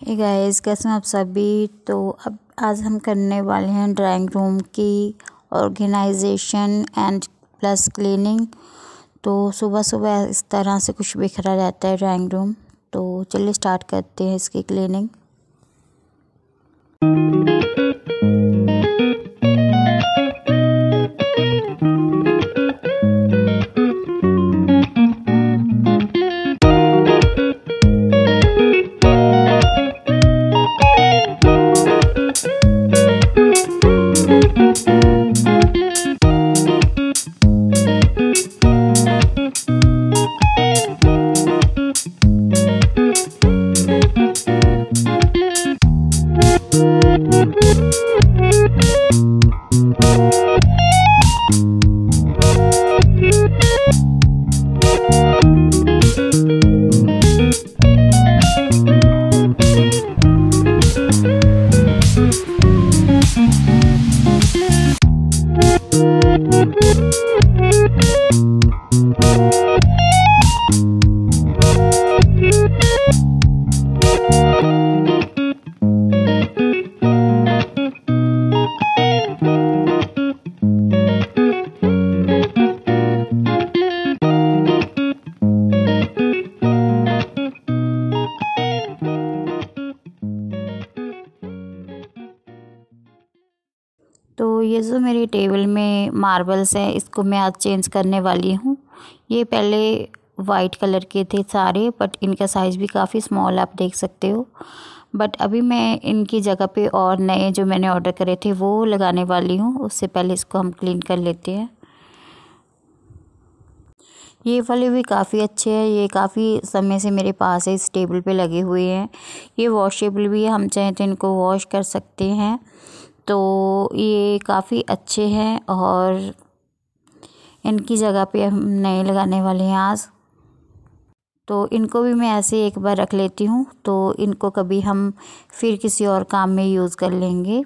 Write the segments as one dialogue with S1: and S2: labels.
S1: Hey guys, कैसे हैं आप सभी। तो अब आज हम करने वाले हैं ड्राइंग रूम की ऑर्गेनाइजेशन एंड प्लस क्लीनिंग। तो सुबह सुबह इस तरह से कुछ बिखरा रहता है ड्राइंग रूम। तो चलिए स्टार्ट करते हैं इसकी क्लीनिंग। तो ये जो मेरी टेबल में मार्बल्स हैं, इसको मैं आज चेंज करने वाली हूँ। ये पहले वाइट कलर के थे सारे, बट इनका साइज़ भी काफ़ी स्मॉल आप देख सकते हो। बट अभी मैं इनकी जगह पे और नए जो मैंने ऑर्डर करे थे वो लगाने वाली हूँ। उससे पहले इसको हम क्लीन कर लेते हैं। ये वाले भी काफ़ी अच्छे हैं। ये काफ़ी समय से मेरे पास है, इस टेबल पे लगे हुए हैं। ये वॉशेबल भी है, हम चाहें तो इनको वॉश कर सकते हैं। तो ये काफ़ी अच्छे हैं और इनकी जगह पे हम नए लगाने वाले हैं आज। तो इनको भी मैं ऐसे एक बार रख लेती हूँ, तो इनको कभी हम फिर किसी और काम में यूज़ कर लेंगे।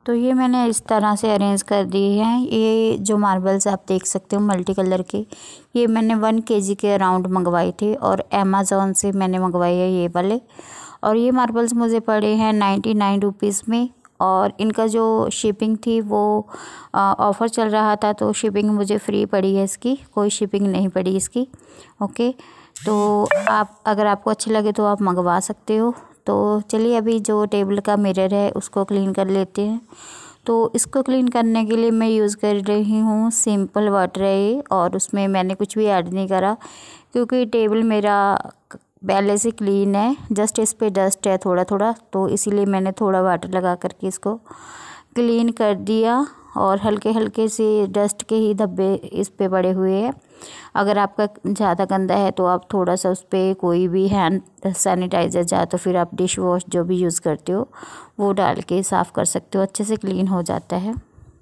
S1: तो ये मैंने इस तरह से अरेंज कर दिए हैं। ये जो मार्बल्स आप देख सकते हो मल्टी कलर के, ये मैंने 1 kg के अराउंड मंगवाए थे और अमेज़ॉन से मैंने मंगवाए हैं ये वाले। और ये मार्बल्स मुझे पड़े हैं 99 रुपीज़ में। और इनका जो शिपिंग थी वो ऑफ़र चल रहा था, तो शिपिंग मुझे फ्री पड़ी है, इसकी कोई शिपिंग नहीं पड़ी इसकी। ओके, तो आप अगर आपको अच्छे लगे तो आप मंगवा सकते हो। तो चलिए अभी जो टेबल का मिरर है उसको क्लीन कर लेते हैं। तो इसको क्लीन करने के लिए मैं यूज़ कर रही हूँ सिंपल वाटर है ये, और उसमें मैंने कुछ भी ऐड नहीं करा क्योंकि टेबल मेरा पहले से क्लीन है, जस्ट इस पे डस्ट है थोड़ा थोड़ा, तो इसीलिए मैंने थोड़ा वाटर लगा करके इसको क्लीन कर दिया। और हल्के हल्के से डस्ट के ही धब्बे इस पे पड़े हुए हैं। अगर आपका ज़्यादा गंदा है तो आप थोड़ा सा उस पर कोई भी हैंड सैनिटाइज़र या तो फिर आप डिश वॉश जो भी यूज़ करते हो वो डाल के साफ़ कर सकते हो, अच्छे से क्लीन हो जाता है।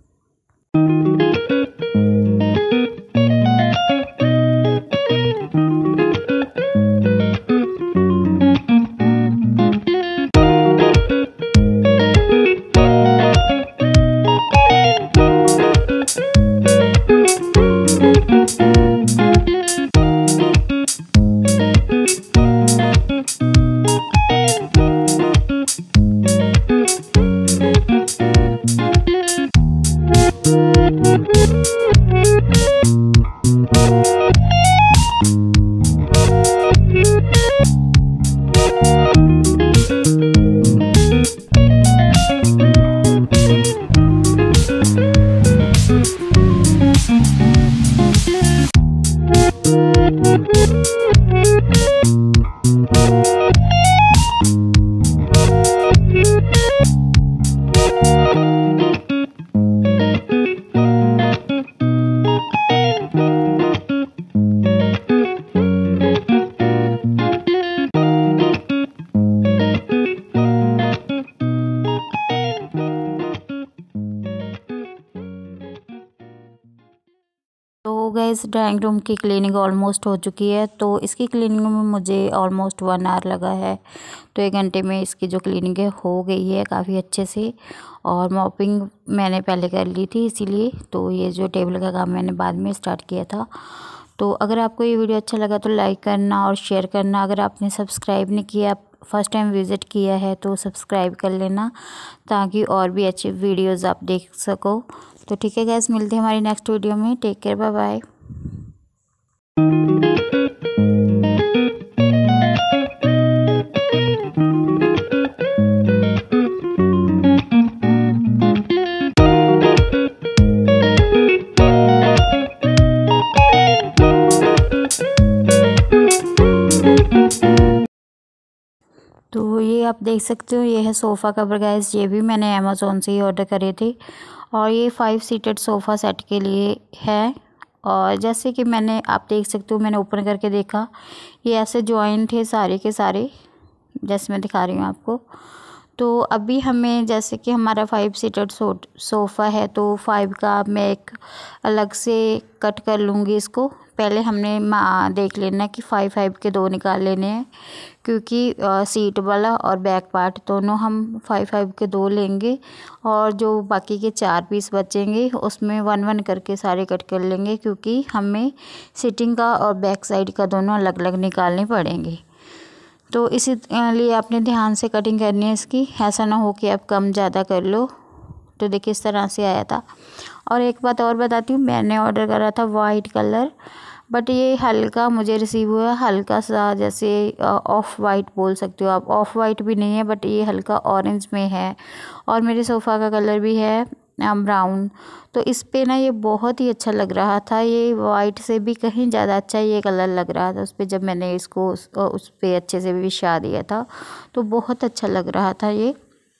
S1: तो गैस ड्राइंग रूम की क्लीनिंग ऑलमोस्ट हो चुकी है। तो इसकी क्लीनिंग में मुझे ऑलमोस्ट 1 आवर लगा है। तो 1 घंटे में इसकी जो क्लीनिंग है हो गई है काफ़ी अच्छे से। और मॉपिंग मैंने पहले कर ली थी इसीलिए, तो ये जो टेबल का काम मैंने बाद में स्टार्ट किया था। तो अगर आपको ये वीडियो अच्छा लगा तो लाइक करना और शेयर करना। अगर आपने सब्सक्राइब नहीं किया, फर्स्ट टाइम विज़िट किया है तो सब्सक्राइब कर लेना ताकि और भी अच्छी वीडियोज़ आप देख सको। तो ठीक है गैस, मिलते हैं हमारी नेक्स्ट वीडियो में। Take care, bye bye. तो ये आप देख सकते हो, ये है सोफ़ा कवर गाइस। ये भी मैंने अमेज़ॉन से ही ऑर्डर करे थे और ये 5 सीटेड सोफ़ा सेट के लिए है। और जैसे कि मैंने, आप देख सकते हो, मैंने ओपन करके देखा, ये ऐसे जॉइंट थे सारे के सारे, जैसे मैं दिखा रही हूँ आपको। तो अभी हमें, जैसे कि हमारा 5 सीटेड सोफ़ा है तो 5 का मैं एक अलग से कट कर लूँगी इसको। पहले हमने देख लेना कि 5 के 2 निकाल लेने हैं, क्योंकि सीट वाला और बैक पार्ट दोनों हम 5 के 2 लेंगे। और जो बाकी के 4 पीस बचेंगे उसमें 1 करके सारे कट कर लेंगे, क्योंकि हमें सिटिंग का और बैक साइड का दोनों अलग अलग निकालने पड़ेंगे। तो इसी लिए आपने ध्यान से कटिंग करनी है इसकी, ऐसा ना हो कि आप कम ज़्यादा कर लो। तो देखिए इस तरह से आया था। और एक बात और बताती हूँ, मैंने ऑर्डर करा था वाइट कलर, बट ये हल्का मुझे रिसीव हुआ, हल्का सा जैसे ऑफ वाइट बोल सकते हो आप। ऑफ वाइट भी नहीं है बट ये हल्का ऑरेंज में है। और मेरे सोफ़ा का कलर भी है ब्राउन। तो इस पे ना ये बहुत ही अच्छा लग रहा था, ये वाइट से भी कहीं ज़्यादा अच्छा ये कलर लग रहा था उस पर। जब मैंने इसको उस पर अच्छे से बिछा दिया था तो बहुत अच्छा लग रहा था ये।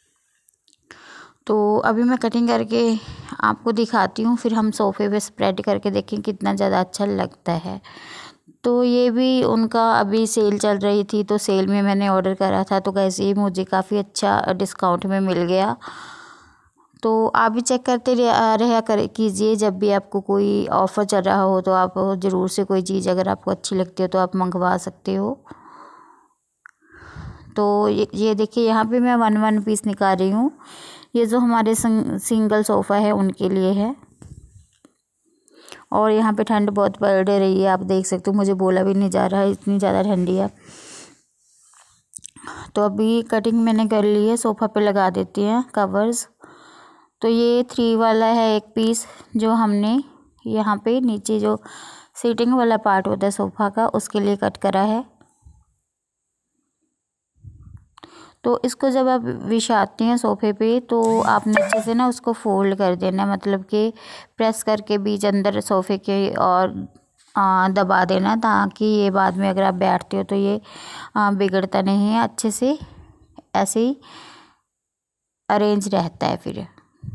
S1: तो अभी मैं कटिंग करके आपको दिखाती हूँ, फिर हम सोफ़े पे स्प्रेड करके देखें कितना ज़्यादा अच्छा लगता है। तो ये भी उनका अभी सेल चल रही थी, तो सेल में मैंने ऑर्डर करा था। तो कैसे ये मुझे काफ़ी अच्छा डिस्काउंट में मिल गया। तो आप भी चेक करते रहा कीजिए, जब भी आपको कोई ऑफ़र चल रहा हो तो आप ज़रूर से कोई चीज़ अगर आपको अच्छी लगती हो तो आप मंगवा सकते हो। तो ये देखिए, यहाँ पे मैं 1 पीस निकाल रही हूँ। ये जो हमारे सिंगल सोफ़ा है उनके लिए है। और यहाँ पे ठंड बहुत पड़ रही है, आप देख सकते हो, मुझे बोला भी नहीं जा रहा है, इतनी ज़्यादा ठंडी है। तो अभी कटिंग मैंने कर ली है, सोफ़ा पे लगा देती हैं कवर्स। तो ये 3 वाला है एक पीस, जो हमने यहाँ पे नीचे जो सीटिंग वाला पार्ट होता है सोफ़ा का, उसके लिए कट करा है। तो इसको जब आप बिछाते हैं सोफ़े पे, तो आपने अच्छे से ना उसको फोल्ड कर देना, मतलब कि प्रेस करके बीच अंदर सोफ़े के और दबा देना, ताकि ये बाद में अगर आप बैठते हो तो ये बिगड़ता नहीं है, अच्छे से ऐसे ही अरेंज रहता है फिर।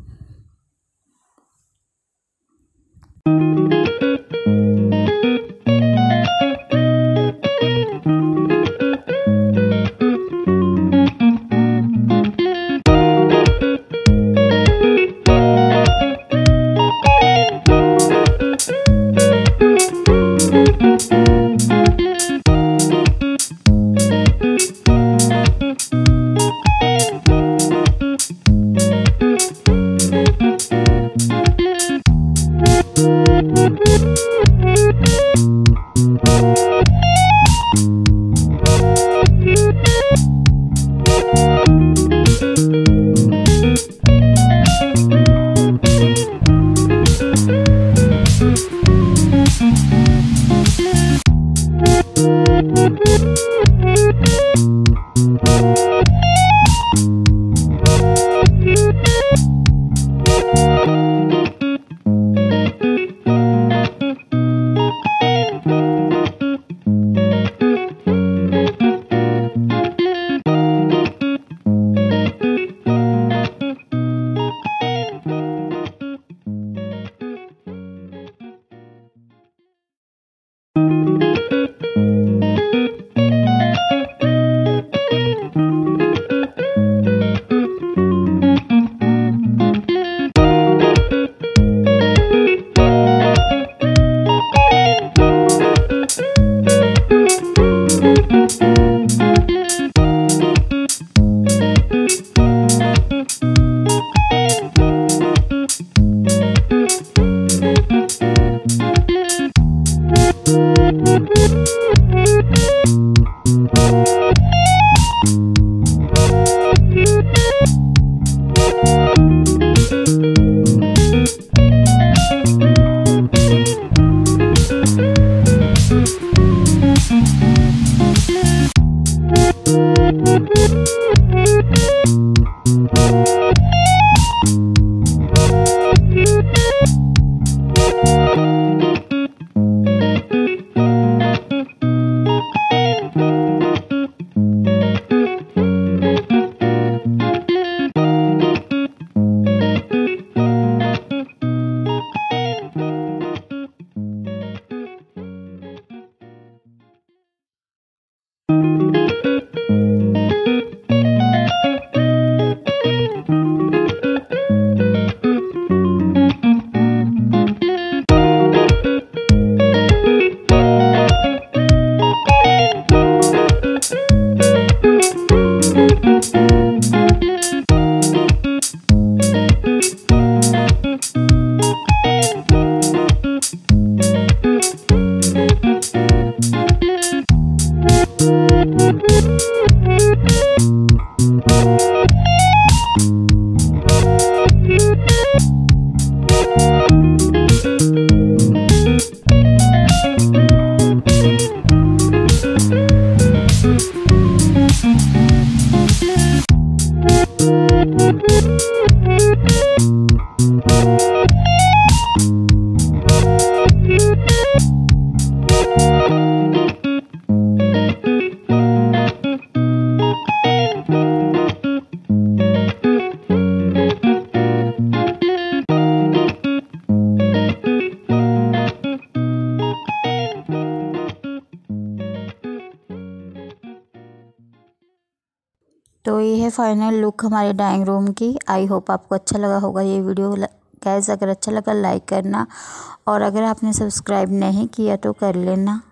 S1: तो ये है फाइनल लुक हमारे डाइनिंग रूम की। आई होप आपको अच्छा लगा होगा ये वीडियो। गाइस अगर अच्छा लगा लाइक करना, और अगर आपने सब्सक्राइब नहीं किया तो कर लेना।